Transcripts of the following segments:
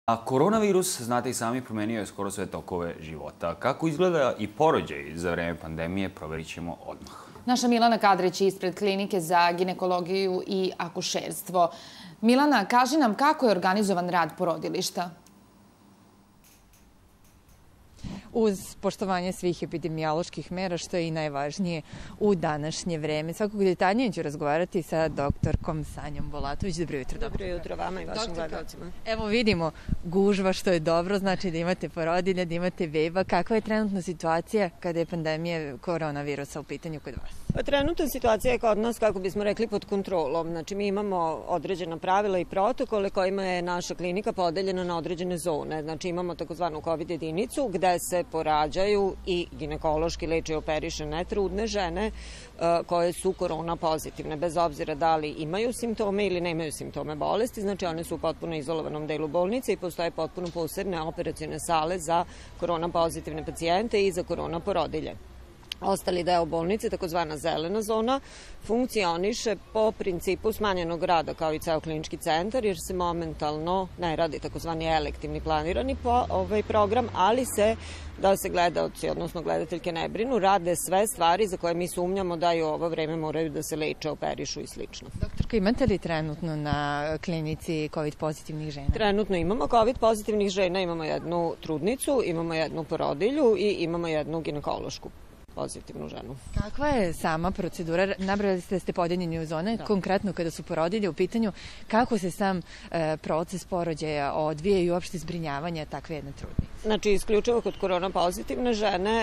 A koronavirus, znate i sami, promenio je skoro sve tokove života. Kako izgleda i porođaj za vreme pandemije, proverit ćemo odmah. Naša Milana Kadrić je ispred klinike za ginekologiju i akušerstvo. Milana, kaži nam kako je organizovan rad porodilišta? Uz poštovanje svih epidemioloških mera, što je i najvažnije u današnje vreme. Svakog detaljnije ću razgovarati sa doktorkom Sanjom Bulatović. Dobro jutro. Dobro jutro vama i vašim gledalcima. Evo vidimo gužva, što je dobro, znači da imate porodilja, da imate beba. Kakva je trenutna situacija kada je pandemija koronavirusa u pitanju kod vas? Trenutna situacija je kod nas, kako bismo rekli, pod kontrolom. Znači, mi imamo određena pravila i protokole kojima je naša klinika podeljena na određene zone. Znači, imamo takozvanu COVID jedinicu gde se porađaju i ginekološki leče i operiše netrudne žene koje su korona pozitivne, bez obzira da li imaju simptome ili nemaju simptome bolesti. Znači, one su u potpuno izolovanom delu bolnice i postoje potpuno posebne operacione sale za korona pozitivne pacijente i za korona porodilje. Ostali deo bolnice, takozvana zelena zona, funkcioniše po principu smanjenog rada kao i ceo klinički centar, jer se momentalno ne radi takozvani elektivni planirani program, ali se, da se gledaoci, odnosno gledateljke ne brinu, rade sve stvari za koje mi sumnjamo da i u ovo vreme moraju da se leče, operišu i slično. Doktorka, imate li trenutno na klinici COVID pozitivnih žena? Trenutno imamo COVID pozitivnih žena, imamo jednu trudnicu, imamo jednu porodilju i imamo jednu ginekološku pozitivnu ženu. Kakva je sama procedura? Nabrali ste da ste podeljeni u zone, konkretno kada su porodilje u pitanju, kako se sam proces porođaja odvija i uopšte zbrinjavanja takve jedne trudnice? Znači, isključivo kod korona pozitivne žene,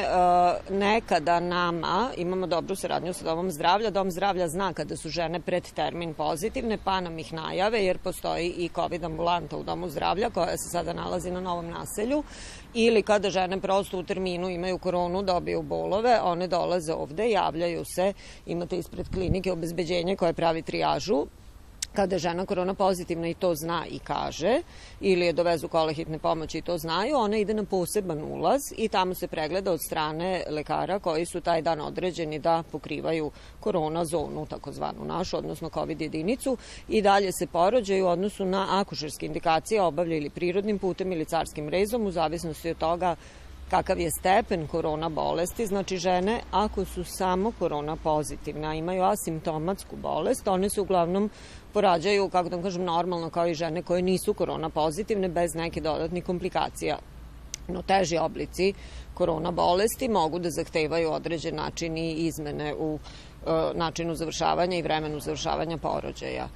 nekada nama imamo dobru saradnju sa Domom zdravlja. Dom zdravlja zna kada su žene pred termin pozitivne, pa nam ih najave, jer postoji i COVID ambulanta u Domu zdravlja koja se sada nalazi na Novom naselju. Ili kada žene prosto u terminu imaju koronu, dobiju bolove, one dolaze ovde, javljaju se, imate ispred klinike obezbeđenje koje pravi trijažu. Kada je žena korona pozitivna i to zna i kaže, ili je dovezu kola hitne pomoći i to znaju, ona ide na poseban ulaz i tamo se pregleda od strane lekara koji su taj dan određeni da pokrivaju korona zonu, takozvanu našu, odnosno COVID jedinicu, i dalje se porođaju u odnosu na akušerske indikacije obavlja ili prirodnim putem ili carskim rezom, u zavisnosti od toga kakav je stepen korona bolesti. Znači, žene, ako su samo korona pozitivne, a imaju asimptomatsku bolest, one se uglavnom porađaju, kako da kažem, normalno kao i žene koje nisu korona pozitivne, bez neke dodatnih komplikacija. No, teži oblici korona bolesti mogu da zahtevaju određen način i izmene u načinu završavanja i vremenu završavanja porođaja.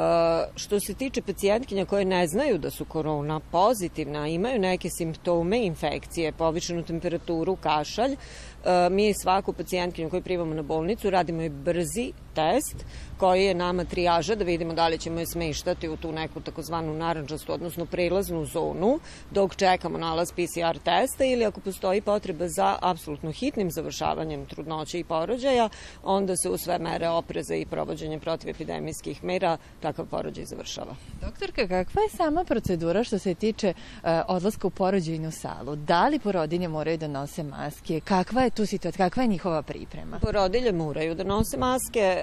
Što se tiče pacijentkinja koje ne znaju da su korona pozitivna, a imaju neke simptome infekcije, povišenu temperaturu, kašalj, mi svaku pacijentkinju koju primamo na bolnicu radimo i brzi test koji je nama trijaža da vidimo da li ćemo je smeštati u tu neku takozvanu narandžastu, odnosno prelaznu zonu, dok čekamo nalaz PCR testa, ili ako postoji potreba za apsolutno hitnim završavanjem trudnoće i porođaja, onda se u sve mere opreza i provođenje protivepidemijskih mera takav porođaj završava. Doktorka, kakva je sama procedura što se tiče odlaska u porođajnu salu? Da li porodilje moraju da nose maske? Kakva je tu situacija? Kakva je njihova priprema? Porodilje moraju da nose maske.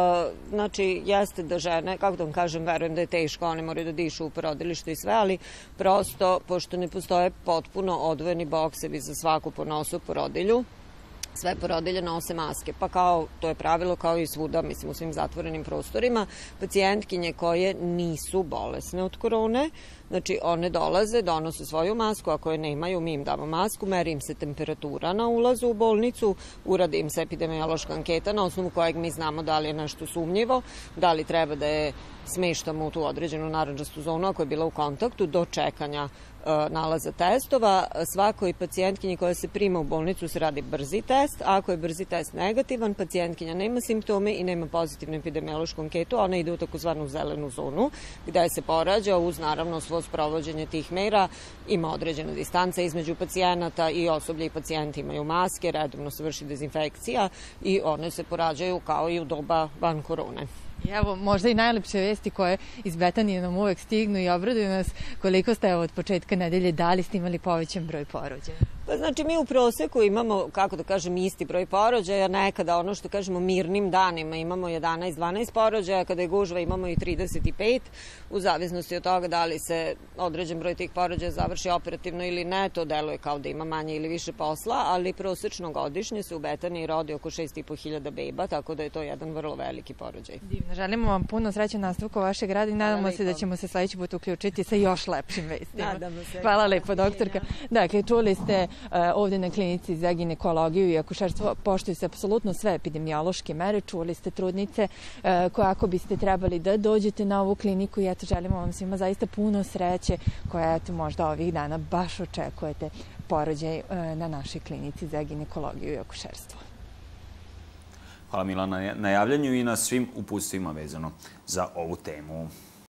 Znači, jeste da žene, kako da vam kažem, verujem da je teško, one moraju da dišu u porodilištu i sve, ali prosto, pošto ne postoje potpuno odvojeni boksevi za svaku ponosu porodilju, sve porodilje nose maske, pa kao, to je pravilo kao i svuda, mislim, u svim zatvorenim prostorima, pacijentkinje koje nisu bolesne od korone, znači one dolaze, donose svoju masku, ako je nemaju, mi im damo masku, meri im se temperatura na ulazu u bolnicu, uradi im se epidemiološka anketa na osnovu kojeg mi znamo da li je nešto sumnjivo, da li treba da je smeštamo u tu određenu narandžastu zonu ako je bila u kontaktu do čekanja nalaza testova. Svakoj pacijentkinji koja se prima u bolnicu se radi brzi test. Ako je brzi test negativan, pacijentkinja nema simptome i nema pozitivnu epidemiološku anketu, ona ide u takozvanu zelenu zonu, gde se porađa uz naravno svo sprovođenje tih mera. Ima određena distanca između pacijenata i osoblje i pacijenti imaju maske, redovno se vrši dezinfekcija i one se porađaju kao i u doba van korone. Evo, možda i najlepše vesti koje iz Betanije nam uvek stignu i obraduju nas. Koliko ste od početka nedelje, da li ste imali povećan broj porođaja? Pa znači mi u proseku imamo, kako da kažem, isti broj porođaja, nekada ono što kažemo mirnim danima imamo 11-12 porođaja, kada je gužva imamo i 35, u zavisnosti od toga da li se određen broj tih porođaja završi operativno ili ne, to deluje kao da ima manje ili više posla, ali prosečno godišnje se u Betaniji rodi oko 6.500 beba, tako da je to jedan vrlo veliki porođaj. Divno, želimo vam puno sreće u nastavku vašeg rada i nadamo se da ćemo se sledeći put uključiti sa još lepšim vestima. Hvala lepo, doktorka. Dakle, čuli ste ovde na klinici za ginekologiju i akušerstvo poštuju se apsolutno sve epidemiološke mere. Čuli ste trudnice ako biste trebali da dođete na ovu kliniku i eto, želimo vam svima zaista puno sreće koja eto možda ovih dana baš očekujete porođaj na našoj klinici za ginekologiju i akušerstvo. Hvala Milana na javljanju i na svim uputstvima vezano za ovu temu.